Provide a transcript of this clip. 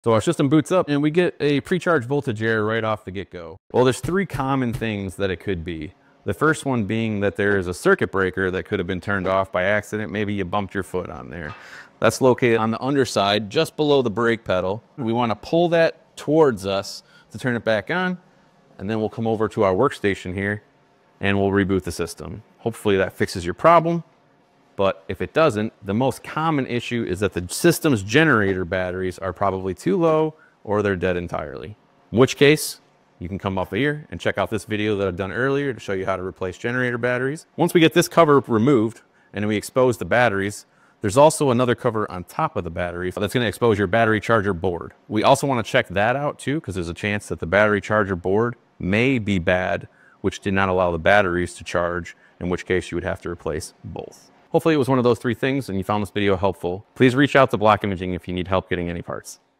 So our system boots up and we get a pre-charge voltage error right off the get-go. Well, there's three common things that it could be. The first one being that there is a circuit breaker that could have been turned off by accident. Maybe you bumped your foot on there. That's located on the underside, just below the brake pedal. We want to pull that towards us to turn it back on, and then we'll come over to our workstation here and we'll reboot the system. Hopefully that fixes your problem. But if it doesn't, the most common issue is that the system's generator batteries are probably too low or they're dead entirely. In which case, you can come up here and check out this video that I've done earlier to show you how to replace generator batteries. Once we get this cover removed and we expose the batteries, there's also another cover on top of the battery that's going to expose your battery charger board. We also want to check that out too, because there's a chance that the battery charger board may be bad, which did not allow the batteries to charge, in which case you would have to replace both. Hopefully it was one of those three things and you found this video helpful. Please reach out to Block Imaging if you need help getting any parts.